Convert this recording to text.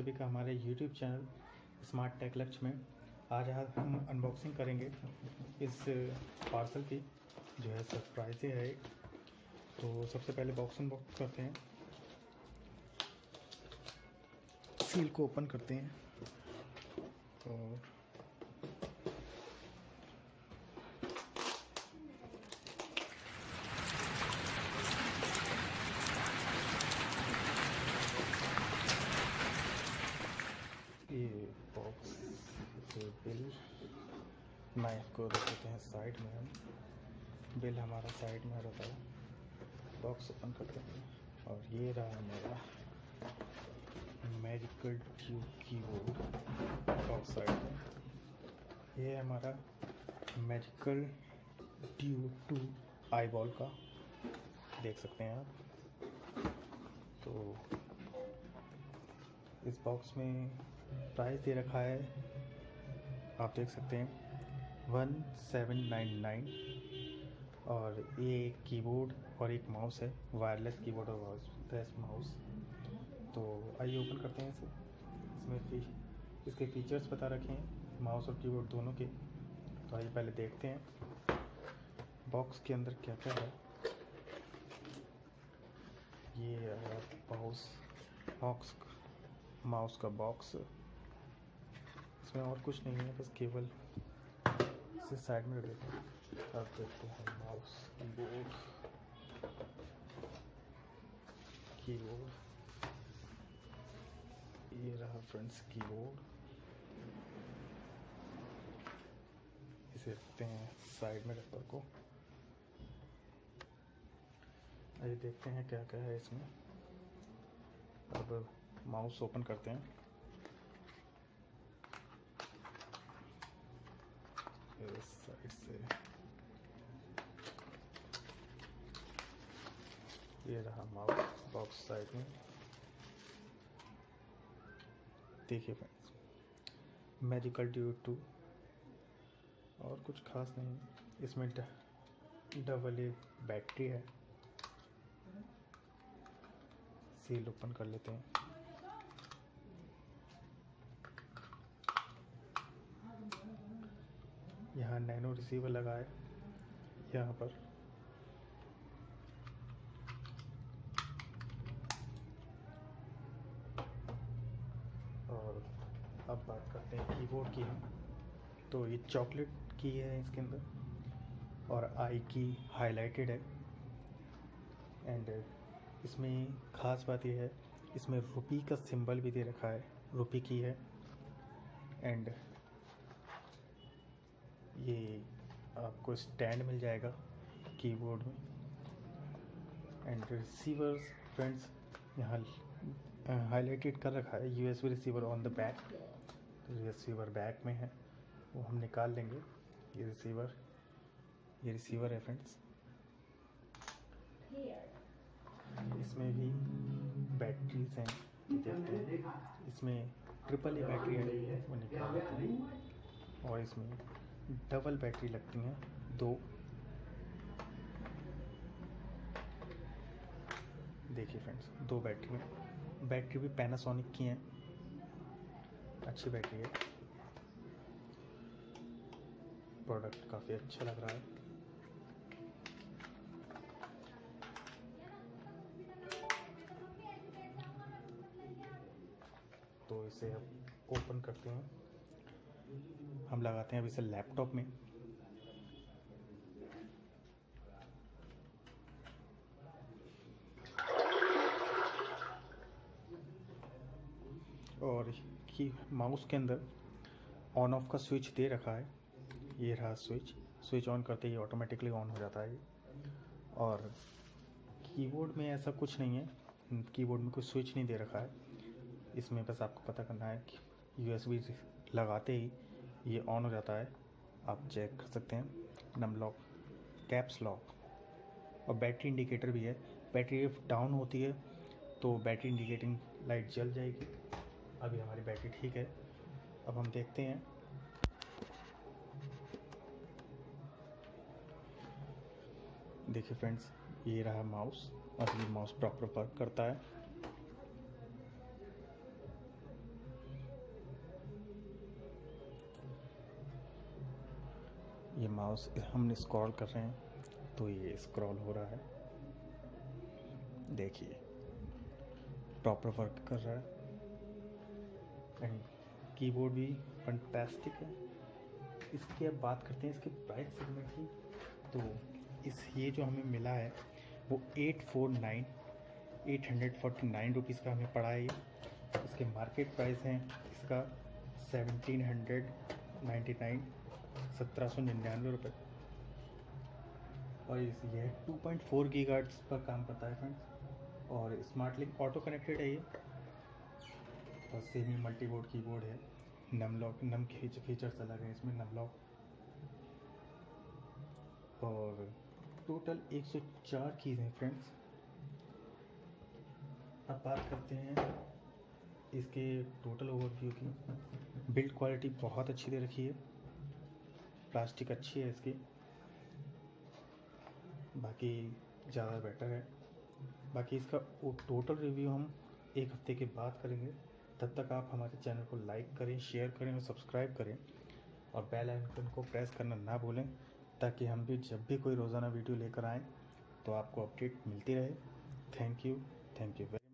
सभी का हमारे यूट्यूब चैनल स्मार्ट टेक लक्ष्य में। आज हम अनबॉक्सिंग करेंगे इस पार्सल की, जो है सरप्राइज है। तो सबसे पहले बॉक्स अनबॉक्स करते हैं, सील को ओपन करते हैं और ये बॉक्स से बिल नाइफ को रख देते हैं साइड में। हम बिल हमारा साइड में रहता है। बॉक्स ओपन करते हैं और ये रहा मेरा medical tube keyboard box side में। ये है हमारा मेडिकल ट्यूब 2 आईबॉल का, देख सकते हैं आप। तो इस बॉक्स में प्राइस दे रखा है, आप देख सकते हैं 1799। और ये एक कीबोर्ड और एक माउस है, वायरलेस कीबोर्ड और वायरलेस माउस। तो आइए ओपन करते हैं इसे। इसमें इसके फीचर्स बता रखे हैं, माउस और कीबोर्ड दोनों के। तो आइए पहले देखते हैं बॉक्स के अंदर क्या क्या है। ये माउस का बॉक्स। इसमें और कुछ नहीं है, बस केवल इसे साइड में रख देते हैं। अब देखते हैं माउस कीबोर्ड। ये रहा फ्रेंड्स कीबोर्ड। इसे रखते हैं साइड में रखकर को। आइए देखते हैं क्या क्या है इसमें। अब माउस ओपन करते हैं। इस साइड से ये रहा माउस बॉक्स साइड में। देखिए फ्रेंड्स, मेडिकल ट्यूब 2, और कुछ खास नहीं। इसमें डबल ए बैटरी है। सील ओपन कर लेते हैं। यहाँ नैनो रिसीवर लगा है यहाँ पर। और अब बात करते हैं कीबोर्ड की हम। तो ये चॉकलेट की है इसके अंदर, और आई की हाईलाइटेड है। एंड इसमें खास बात यह है, इसमें रुपी का सिंबल भी दे रखा है, रुपी की है। एंड ये आपको स्टैंड मिल जाएगा कीबोर्ड में। एंड रिसीवर्स फ्रेंड्स यहाँ हाईलाइटेड कर रखा है, USB receiver on the back. तो रिसीवर बैक में है, वो हम निकाल लेंगे। ये रिसीवर है फ्रेंड्स। इसमें भी बैटरीज हैं, देखते हैं। इसमें ट्रिपल ए बैटरी है, वो निकाल लेते हैं। और इसमें डबल बैटरी लगती हैं, 2। देखिए फ्रेंड्स, 2 बैटरी भी पैनासोनिक की हैं, अच्छी बैटरी है। प्रोडक्ट काफ़ी अच्छा लग रहा है। तो इसे अब ओपन करते हैं। हम लगाते हैं अब इसे लैपटॉप में। और की माउस के अंदर ऑन ऑफ का स्विच दे रखा है। ये रहा स्विच ऑन करते ही ऑटोमेटिकली ऑन हो जाता है। और कीबोर्ड में ऐसा कुछ नहीं है, कीबोर्ड में कोई स्विच नहीं दे रखा है। इसमें बस आपको पता करना है कि यूएसबी लगाते ही ये ऑन हो जाता है। आप चेक कर सकते हैं, नम लॉक, कैप्स लॉक, और बैटरी इंडिकेटर भी है। बैटरी डाउन होती है तो बैटरी इंडिकेटिंग लाइट जल जाएगी। अभी हमारी बैटरी ठीक है। अब हम देखते हैं। देखिए फ्रेंड्स, ये रहा माउस, और ये माउस प्रॉपर वर्क करता है। ये माउस हमने स्क्रॉल कर रहे हैं तो ये स्क्रॉल हो रहा है, देखिए प्रॉपर वर्क कर रहा है। एंड कीबोर्ड भी फंटास्टिक है। इसकी अब बात करते हैं इसके प्राइस सेगमेंट की। तो ये जो हमें मिला है वो 849 रुपीज़ का हमें पड़ा है ये। इसके मार्केट प्राइस हैं इसका 1799 1799 रुपये। और ये 2.4 गीगाहर्ट्ज़ पर काम करता है फ्रेंड्स। और स्मार्ट लिंक ऑटो कनेक्टेड है ये। और सेमी मल्टी बोर्ड कीबोर्ड है। नम लॉक फीचर्स अलग हैं इसमें, नम लॉक। और टोटल 104 कीज़ हैं फ्रेंड्स। अब बात करते हैं इसके टोटल ओवरव्यू की। बिल्ड क्वालिटी बहुत अच्छी दे रखी है, प्लास्टिक अच्छी है इसकी, बाकी ज़्यादा बेटर है। बाकी इसका टोटल रिव्यू हम एक हफ्ते के बाद करेंगे। तब तक आप हमारे चैनल को लाइक करें, शेयर करें और सब्सक्राइब करें। और बेल आइकन को प्रेस करना ना भूलें, ताकि हम भी जब भी कोई रोज़ाना वीडियो लेकर आएँ तो आपको अपडेट मिलती रहे। Thank you.